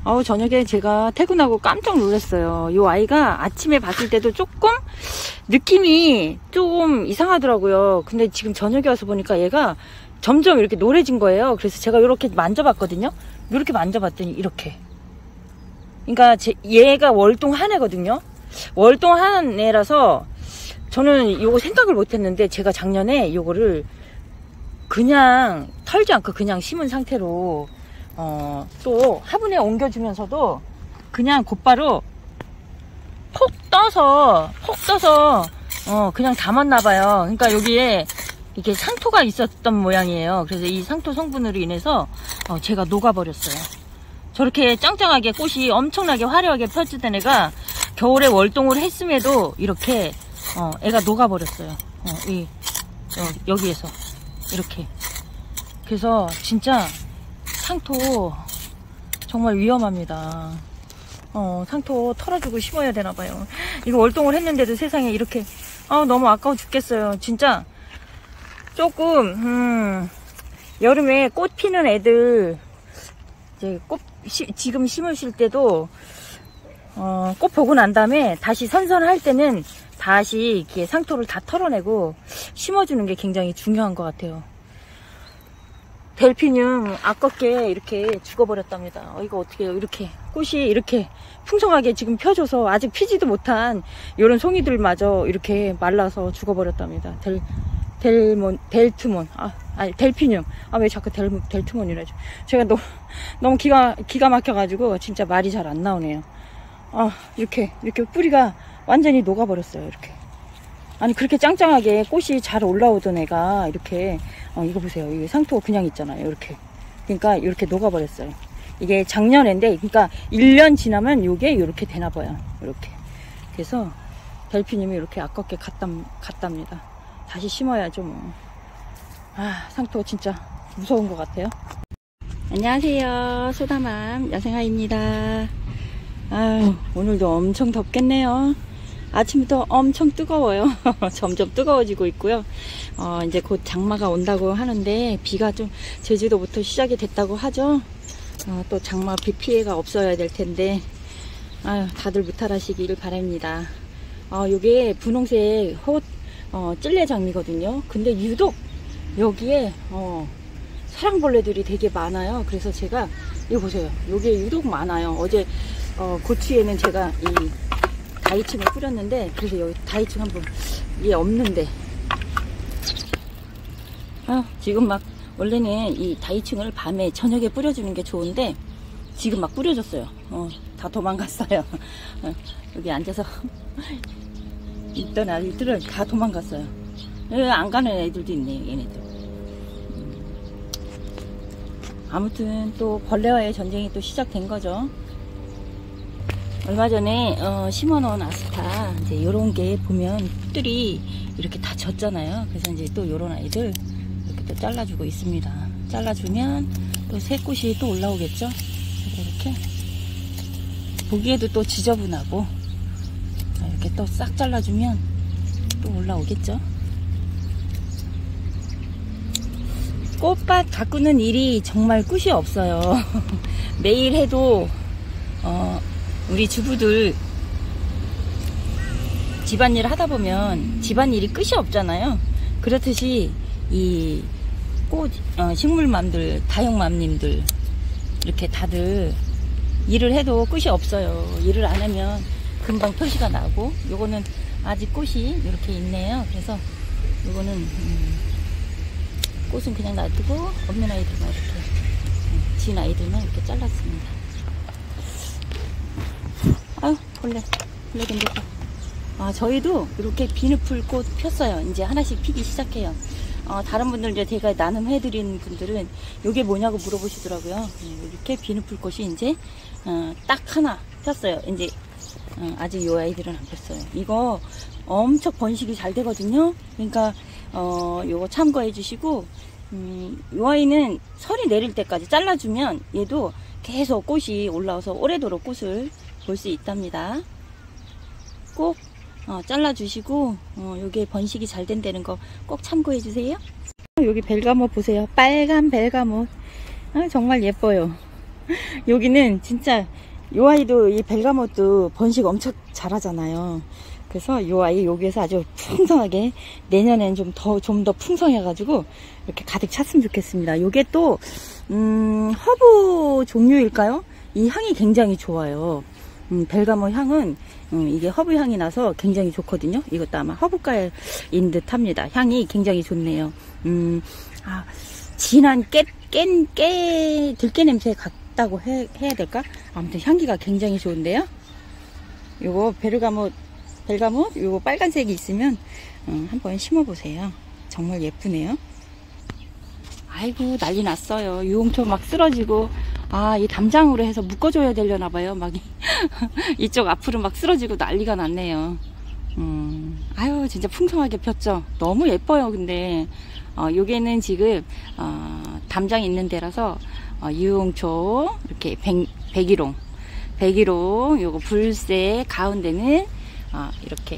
저녁에 제가 퇴근하고 깜짝 놀랐어요. 이 아이가 아침에 봤을 때도 조금 느낌이 좀 이상하더라고요. 근데 지금 저녁에 와서 보니까 얘가 점점 이렇게 노래진 거예요. 그래서 제가 이렇게 만져봤거든요. 이렇게 만져봤더니 이렇게. 그러니까 얘가 월동한 애거든요. 월동한 애라서 저는 이거 생각을 못했는데 제가 작년에 이거를 그냥 털지 않고 그냥 심은 상태로 또 화분에 옮겨주면서도 그냥 곧바로 폭 떠서 그냥 담았나봐요. 그러니까 여기에 이게 상토가 있었던 모양이에요. 그래서 이 상토 성분으로 인해서 제가 녹아버렸어요. 저렇게 짱짱하게 꽃이 엄청나게 화려하게 펼쳐진 애가 겨울에 월동을 했음에도 이렇게 애가 녹아버렸어요. 여기에서 이렇게. 그래서 진짜 상토 정말 위험합니다. 상토 털어주고 심어야 되나봐요. 이거 월동을 했는데도 세상에 이렇게 너무 아까워 죽겠어요. 진짜 조금 여름에 꽃 피는 애들 이제 지금 심으실 때도 꽃 보고 난 다음에 다시 선선할 때는 다시 이렇게 상토를 다 털어내고 심어주는 게 굉장히 중요한 것 같아요. 델피늄 아깝게 이렇게 죽어버렸답니다. 이거 어떻게 해요? 이렇게 꽃이 이렇게 풍성하게 지금 펴져서 아직 피지도 못한 이런 송이들마저 이렇게 말라서 죽어버렸답니다. 델트몬 아니 델피늄 왜 자꾸 델트몬이라죠. 제가 너무 기가 막혀가지고 진짜 말이 잘 안 나오네요. 이렇게 뿌리가 완전히 녹아버렸어요. 이렇게. 아니 그렇게 짱짱하게 꽃이 잘 올라오던 애가 이렇게 이거 보세요. 이 상토 그냥 있잖아요. 이렇게. 그러니까 이렇게 녹아버렸어요. 이게 작년인데 그러니까 1년 지나면 요게 이렇게 되나봐요. 이렇게. 그래서 델피늄이 이렇게 아깝게 갔답니다. 다시 심어야죠 뭐. 상토 진짜 무서운 것 같아요. 안녕하세요. 소다맘 야생아입니다. 오늘도 엄청 덥겠네요. 아침부터 엄청 뜨거워요. 점점 뜨거워지고 있고요. 이제 곧 장마가 온다고 하는데 비가 좀 제주도부터 시작이 됐다고 하죠. 또 장마 비 피해가 없어야 될 텐데 다들 무탈하시길 바랍니다. 요게 분홍색 찔레장미거든요. 근데 유독 여기에 사랑벌레들이 되게 많아요. 그래서 제가 이거 보세요. 요게 유독 많아요. 어제 고추에는 제가 이 다이층을 뿌렸는데 그래서 여기 다이층 한번 얘 없는데 지금 막 원래는 이 다이층을 밤에 저녁에 뿌려주는 게 좋은데 지금 막 뿌려줬어요. 다 도망갔어요. 여기 앉아서 있던 아이들은 다 도망갔어요. 안 가는 애들도 있네요. 얘네들. 아무튼 또 벌레와의 전쟁이 또 시작된 거죠. 얼마 전에 심어놓은 아스타 이제 요런 게 보면 뜰이 이렇게 다 졌잖아요. 그래서 이제 또 요런 아이들 이렇게 또 잘라주고 있습니다. 잘라주면 또 새 꽃이 또 올라오겠죠. 이렇게 보기에도 또 지저분하고 이렇게 또 싹 잘라주면 또 올라오겠죠. 꽃밭 가꾸는 일이 정말 끝이 없어요. 매일 해도 우리 주부들 집안일 하다 보면 집안일이 끝이 없잖아요. 그렇듯이 이 식물맘들, 다육맘님들 이렇게 다들 일을 해도 끝이 없어요. 일을 안 하면 금방 표시가 나고 요거는 아직 꽃이 이렇게 있네요. 그래서 요거는 꽃은 그냥 놔두고 없는 아이들만 이렇게 진 아이들만 이렇게 잘랐습니다. 벌레 된다. 저희도 이렇게 비누풀꽃 폈어요. 이제 하나씩 피기 시작해요. 다른 분들 이제 제가 나눔해드린 분들은 이게 뭐냐고 물어보시더라고요. 이렇게 비누풀꽃이 이제 딱 하나 폈어요. 이제 아직 요 아이들은 안 폈어요. 이거 엄청 번식이 잘 되거든요. 그러니까 요거 참고해 주시고 요 아이는 설이 내릴 때까지 잘라주면 얘도 계속 꽃이 올라와서 오래도록 꽃을 볼 수 있답니다. 꼭 잘라주시고 요게 번식이 잘 된다는 거 꼭 참고해 주세요. 여기 벨가못 보세요. 빨간 벨가못. 정말 예뻐요. 여기는 진짜 요 아이도 이 벨가못도 번식 엄청 잘하잖아요. 그래서 요 아이 여기에서 아주 풍성하게 내년엔 좀 더 풍성해가지고 이렇게 가득 찼으면 좋겠습니다. 요게 또 허브 종류일까요? 이 향이 굉장히 좋아요. 벨가못 향은 이게 허브 향이 나서 굉장히 좋거든요. 이것도 아마 허브가인 듯 합니다. 향이 굉장히 좋네요. 진한 들깨 냄새 같다고 해야 될까? 아무튼 향기가 굉장히 좋은데요. 요거 벨가못 요거 빨간색이 있으면 한번 심어보세요. 정말 예쁘네요. 아이고 난리 났어요. 유홍초 막 쓰러지고 이 담장으로 해서 묶어줘야 되려나봐요. 막 이쪽 앞으로 막 쓰러지고 난리가 났네요. 아유 진짜 풍성하게 폈죠. 너무 예뻐요. 근데 요게는 지금 담장이 있는 데라서 유홍초 이렇게 백일홍 요거 불새 가운데는 이렇게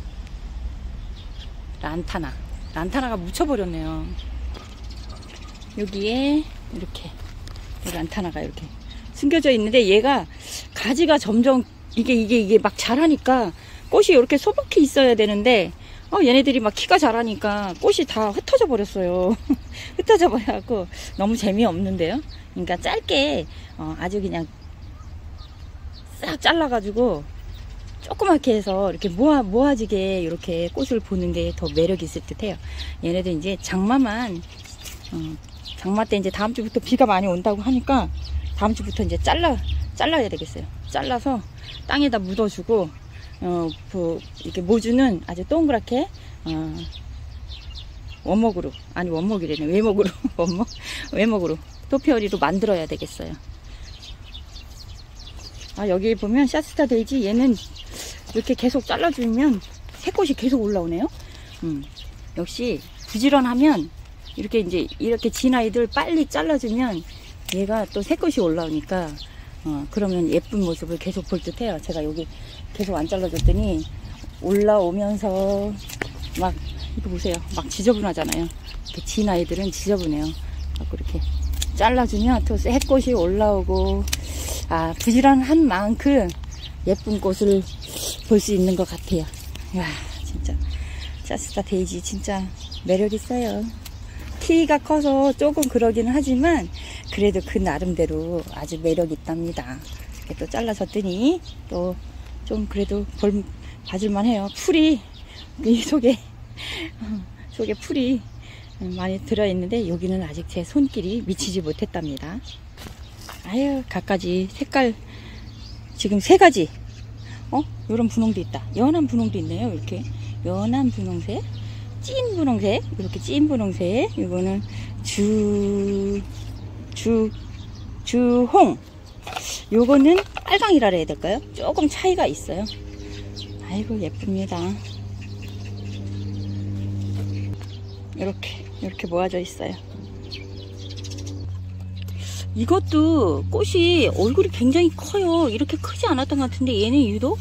란타나가 묻혀버렸네요. 여기에 이렇게 란타나가 이렇게 숨겨져 있는데 얘가 가지가 점점 이게 막 자라니까 꽃이 이렇게 소복히 있어야 되는데 얘네들이 막 키가 자라니까 꽃이 다 흩어져 버렸어요. 흩어져 버려갖고 너무 재미없는데요. 그러니까 짧게 아주 그냥 싹 잘라가지고 조그맣게 해서 이렇게 모아지게 이렇게 꽃을 보는 게 더 매력이 있을 듯 해요. 얘네들 이제 장마 때 이제 다음 주부터 비가 많이 온다고 하니까 다음 주부터 이제 잘라야 되겠어요. 잘라서 땅에다 묻어주고 이렇게 모주는 아주 동그랗게 외목으로 토피어리로 만들어야 되겠어요. 여기 보면 샤스타 데이지 얘는 이렇게 계속 잘라주면 새꽃이 계속 올라오네요. 역시 부지런하면 이렇게 진 아이들 빨리 잘라주면 얘가 또 새꽃이 올라오니까 그러면 예쁜 모습을 계속 볼 듯해요. 제가 여기 계속 안 잘라줬더니 올라오면서 막 이거 보세요. 막 지저분하잖아요. 이렇게 진 아이들은 지저분해요. 이렇게 잘라주면 또 새꽃이 올라오고 부지런한 만큼 예쁜 꽃을 볼 수 있는 것 같아요. 와 진짜 샤스타 데이지 진짜 매력 있어요. 키가 커서 조금 그러기는 하지만 그래도 그 나름대로 아주 매력 있답니다. 이렇게 또 잘라줬더니 또 좀 그래도 봐줄만 해요. 풀이 이 속에 풀이 많이 들어있는데 여기는 아직 제 손길이 미치지 못했답니다. 갖가지 색깔 지금 3가지 요런 분홍도 있다. 연한 분홍도 있네요. 이렇게 연한 분홍색, 찐 분홍색, 이렇게 찐 분홍색. 이거는 주홍. 요거는 빨강이라 해야 될까요? 조금 차이가 있어요. 아이고 예쁩니다. 이렇게 모아져 있어요. 이것도 꽃이 얼굴이 굉장히 커요. 이렇게 크지 않았던 것 같은데 얘는 유독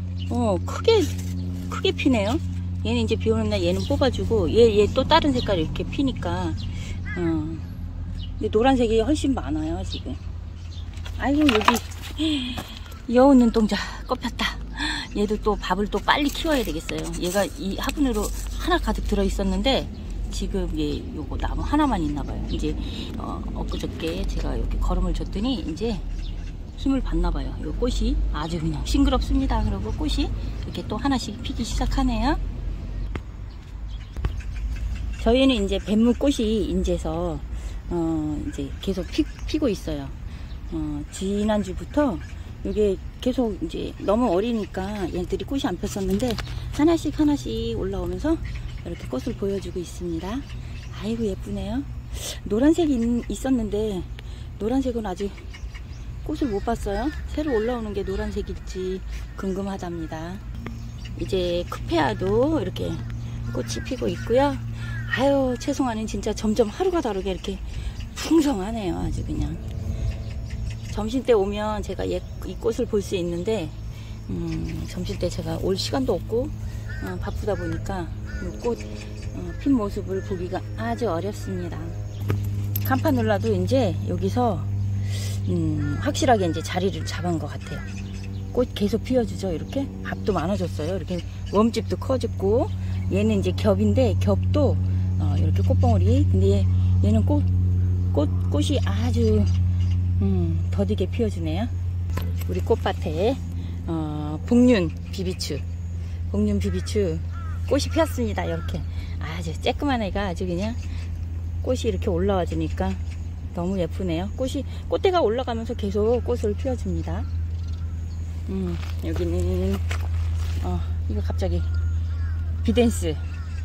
크게 피네요. 얘는 이제 비 오는 날 얘는 뽑아주고 얘 또 다른 색깔 이렇게 피니까 근데 노란색이 훨씬 많아요 지금. 아이고 여기 여우 눈동자 꼽혔다. 얘도 또 밥을 또 빨리 키워야 되겠어요. 얘가 이 화분으로 하나 가득 들어 있었는데 지금 요거 나무 하나만 있나봐요. 이제 엊그저께 제가 이렇게 거름을 줬더니 이제 힘을 받나봐요. 요 꽃이 아주 그냥 싱그럽습니다. 그리고 꽃이 이렇게 또 하나씩 피기 시작하네요. 저희는 이제 뱀무꽃이 인제서 이제 계속 피고 있어요. 지난주부터 이게 계속 이제 너무 어리니까 얘들이 꽃이 안 폈었는데 하나씩 올라오면서 이렇게 꽃을 보여주고 있습니다. 아이고 예쁘네요. 노란색이 있었는데 노란색은 아직 꽃을 못 봤어요. 새로 올라오는 게 노란색일지 궁금하답니다. 이제 크페아도 이렇게 꽃이 피고 있고요. 아유 채송화는 진짜 점점 하루가 다르게 이렇게 풍성하네요. 아주 그냥 점심때 오면 제가 이 꽃을 볼 수 있는데 점심때 제가 올 시간도 없고 바쁘다 보니까 꽃 핀 모습을 보기가 아주 어렵습니다. 감파눌라도 이제 여기서 확실하게 이제 자리를 잡은 것 같아요. 꽃 계속 피워주죠. 이렇게 밥도 많아졌어요. 이렇게 웜집도 커졌고, 얘는 이제 겹인데 겹도 이렇게 꽃봉오리. 근데 얘는 꽃이 아주 더디게 피워주네요. 우리 꽃밭에 복륜 비비추 꽃이 피었습니다. 이렇게 아주 쬐끄만 애가 아주 그냥 꽃이 이렇게 올라와 주니까 너무 예쁘네요. 꽃대가 올라가면서 계속 꽃을 피워줍니다. 여기는 이거 갑자기 비덴스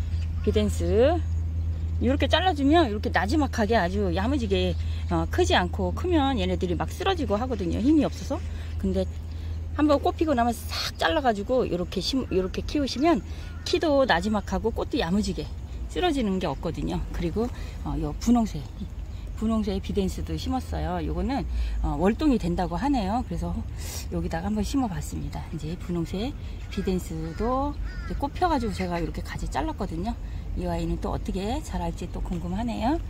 이렇게 잘라주면 이렇게 나지막하게 아주 야무지게 크지 않고, 크면 얘네들이 막 쓰러지고 하거든요. 힘이 없어서. 근데 한번 꽃 피고 나면 싹 잘라가지고 이렇게 키우시면 키도 나지막하고 꽃도 야무지게 쓰러지는 게 없거든요. 그리고 요 분홍새 비덴스도 심었어요. 요거는 월동이 된다고 하네요. 그래서 여기다가 한번 심어봤습니다. 이제 분홍새 비덴스도 이제 꽃 펴가지고 제가 이렇게 가지 잘랐거든요. 이 아이는 또 어떻게 자랄지 또 궁금하네요.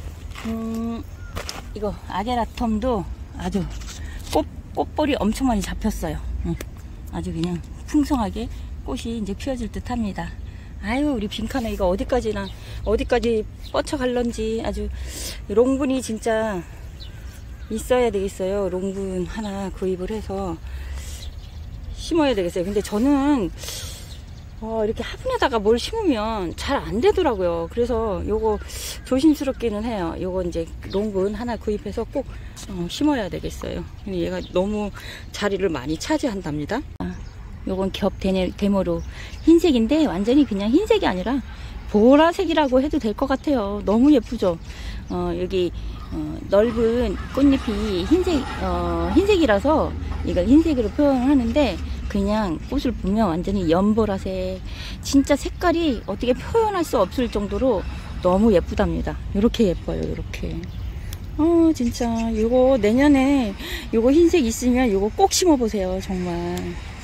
이거 아게라텀도 아주 꽃볼이 엄청 많이 잡혔어요. 아주 그냥 풍성하게 꽃이 이제 피어질 듯 합니다. 아유, 우리 빈카네이가 어디까지 뻗쳐갈런지. 아주 롱분이 진짜 있어야 되겠어요. 롱분 하나 구입을 해서 심어야 되겠어요. 근데 저는 이렇게 화분에다가 뭘 심으면 잘 안 되더라고요. 그래서 요거 조심스럽기는 해요. 요거 이제 롱분 하나 구입해서 꼭 심어야 되겠어요. 얘가 너무 자리를 많이 차지한답니다. 요건 겹 데모로 흰색인데, 완전히 그냥 흰색이 아니라 보라색이라고 해도 될 것 같아요. 너무 예쁘죠. 여기 넓은 꽃잎이 흰색이라서 이걸 흰색으로 표현을 하는데, 그냥 꽃을 보면 완전히 연보라색, 진짜 색깔이 어떻게 표현할 수 없을 정도로 너무 예쁘답니다. 이렇게 예뻐요. 이렇게 진짜 요거 내년에 요거 흰색 있으면 요거 꼭 심어 보세요. 정말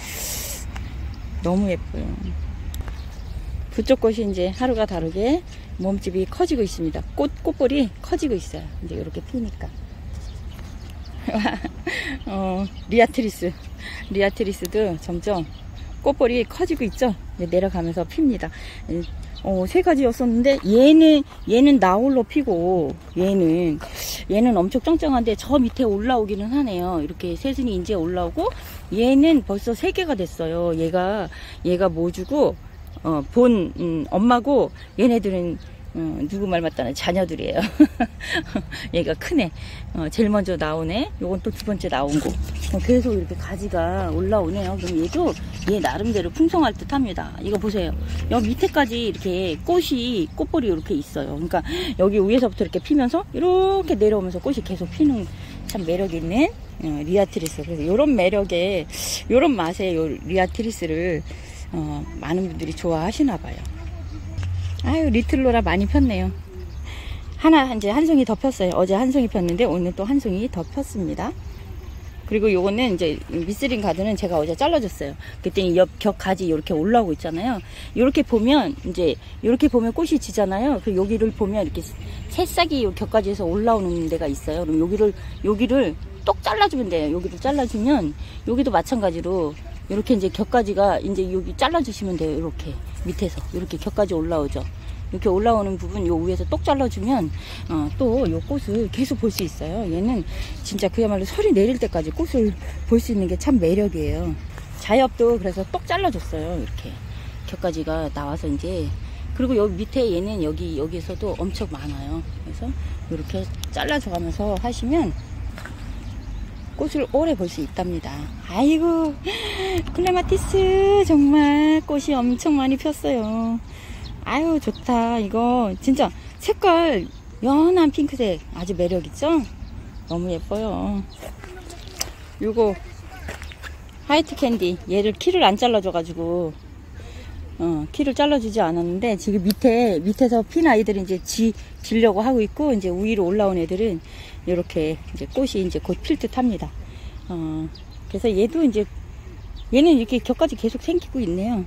너무 예뻐요. 그쪽 꽃이 이제 하루가 다르게 몸집이 커지고 있습니다. 꽃볼이 커지고 있어요. 이제 이렇게 피니까. 리아트리스도 점점 꽃볼이 커지고 있죠. 내려가면서 핍니다. 세 가지였었는데 얘는 나홀로 피고, 얘는 엄청 짱짱한데 저 밑에 올라오기는 하네요. 이렇게 새순이 이제 올라오고, 얘는 벌써 3개가 됐어요. 얘가 모주고 엄마고, 얘네들은 누구 말 맞다는 자녀들이에요. 얘가 크네. 제일 먼저 나오네. 요건 또 2번째 나온 거. 계속 이렇게 가지가 올라오네요. 그럼 얘 나름대로 풍성할 듯 합니다. 이거 보세요. 여기 밑에까지 이렇게 꽃볼이 이렇게 있어요. 그러니까 여기 위에서부터 이렇게 피면서 이렇게 내려오면서 꽃이 계속 피는 참 매력 있는 리아트리스. 그래서 요런 매력에, 요런 맛에 요 리아트리스를 많은 분들이 좋아하시나 봐요. 아유, 리틀로라 많이 폈네요. 이제 한 송이 더 폈어요. 어제 한 송이 폈는데 오늘 또 한 송이 더 폈습니다. 그리고 요거는 이제 미스린 가드는 제가 어제 잘라줬어요. 그랬더니 겹 가지 이렇게 올라오고 있잖아요. 이렇게 보면 꽃이 지잖아요. 그리고 여기를 보면 이렇게 새싹이 요 겹가지에서 올라오는 데가 있어요. 그럼 여기를 똑 잘라주면 돼요. 여기를 잘라주면 여기도 마찬가지로 이렇게 이제 겹가지가 이제 여기 잘라주시면 돼요. 이렇게 밑에서 이렇게 겹가지 올라오죠. 이렇게 올라오는 부분 요 위에서 똑 잘라주면 또 요 꽃을 계속 볼 수 있어요. 얘는 진짜 그야말로 설이 내릴 때까지 꽃을 볼 수 있는 게 참 매력이에요. 자엽도 그래서 똑 잘라줬어요. 이렇게 겹가지가 나와서 이제. 그리고 여기 밑에 얘는 여기에서도 엄청 많아요. 그래서 이렇게 잘라줘가면서 하시면 꽃을 오래 볼 수 있답니다. 아이고, 클레마티스 정말 꽃이 엄청 많이 폈어요. 아유, 좋다. 이거 진짜 색깔 연한 핑크색 아주 매력있죠? 너무 예뻐요. 요거 화이트 캔디, 얘를 키를 안 잘라줘가지고 키를 잘라주지 않았는데, 지금 밑에서 핀 아이들은 이제 지려고 하고 있고, 이제 위로 올라온 애들은 이렇게 이제 꽃이 이제 곧 필 듯 합니다. 그래서 얘는 이렇게 겹까지 계속 생기고 있네요.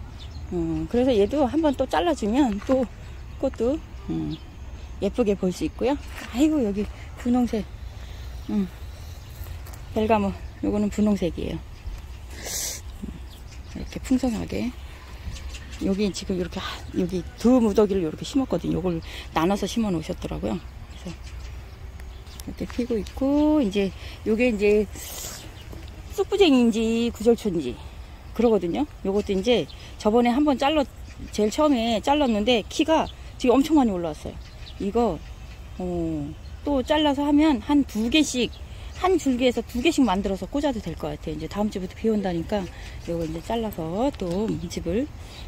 그래서 얘도 한번 또 잘라주면 또 꽃도 예쁘게 볼 수 있고요. 아이고, 여기 분홍색 벨가모. 요거는 분홍색이에요. 이렇게 풍성하게. 여기 지금 이렇게 여기 두 무더기를 이렇게 심었거든요. 요걸 나눠서 심어 놓으셨더라고요. 그래서 이렇게 피고 있고, 이제 요게 이제 쑥부쟁인지 구절초인지 그러거든요. 요것도 이제 저번에 한번 제일 처음에 잘랐는데 키가 지금 엄청 많이 올라왔어요. 이거 또 잘라서 하면 한 2개씩, 한 줄기에서 2개씩 만들어서 꽂아도 될 것 같아요. 이제 다음 주부터 비 온다니까 요거 이제 잘라서 또 민집을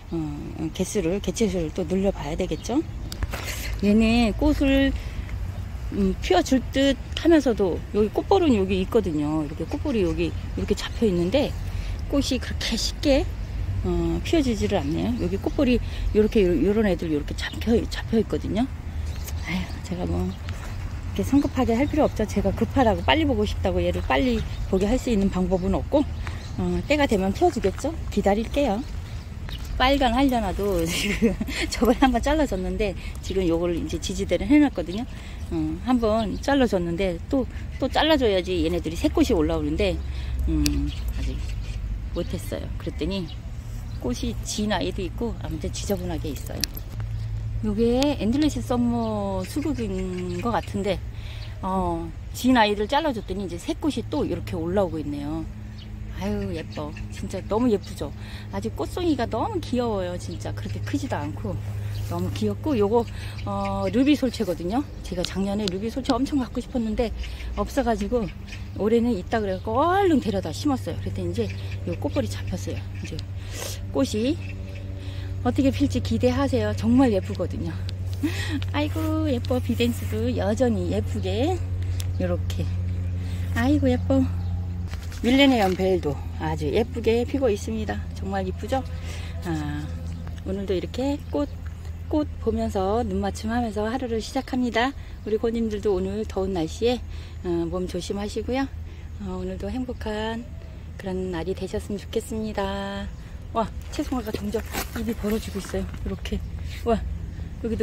개체수를 또 늘려봐야 되겠죠. 얘는 꽃을 피워줄 듯 하면서도 여기 꽃볼은 여기 있거든요. 이렇게 꽃볼이 여기 이렇게 잡혀 있는데 꽃이 그렇게 쉽게 피워지지를 않네요. 여기 꽃볼이 이렇게 요런 애들 이렇게 잡혀 있거든요. 아휴, 제가 뭐 이렇게 성급하게 할 필요 없죠. 제가 급하다고 빨리 보고 싶다고 얘를 빨리 보게 할 수 있는 방법은 없고, 때가 되면 피워주겠죠. 기다릴게요. 빨간 하려나도 지금 저번에 한번 잘라줬는데 지금 요걸 이제 지지대를 해놨거든요. 한번 잘라줬는데 또 잘라줘야지 얘네들이 새 꽃이 올라오는데 아직 못했어요. 그랬더니 꽃이 진 아이도 있고 아무튼 지저분하게 있어요. 요게 엔들리스 썸머 수국인 것 같은데 진 아이들 잘라줬더니 이제 새 꽃이 또 이렇게 올라오고 있네요. 아유, 예뻐. 진짜 너무 예쁘죠. 아직 꽃송이가 너무 귀여워요. 진짜 그렇게 크지도 않고 너무 귀엽고, 요거 루비 솔채거든요. 제가 작년에 루비 솔채 엄청 갖고 싶었는데 없어가지고 올해는 있다 그래갖고 얼른 데려다 심었어요. 그랬더니 이제 요 꽃볼이 잡혔어요. 이제 꽃이 어떻게 필지 기대하세요. 정말 예쁘거든요. 아이고 예뻐. 비덴스도 여전히 예쁘게 요렇게. 아이고 예뻐. 밀레니엄 벨도 아주 예쁘게 피고 있습니다. 정말 이쁘죠? 오늘도 이렇게 꽃 보면서 눈 맞춤하면서 하루를 시작합니다. 우리 고님들도 오늘 더운 날씨에 몸 조심하시고요. 오늘도 행복한 그런 날이 되셨으면 좋겠습니다. 와, 채송화가 점점 입이 벌어지고 있어요. 이렇게. 와, 여기도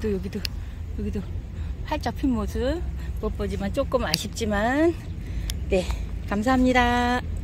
활짝 핀 모습 못 보지만 조금 아쉽지만, 네, 감사합니다.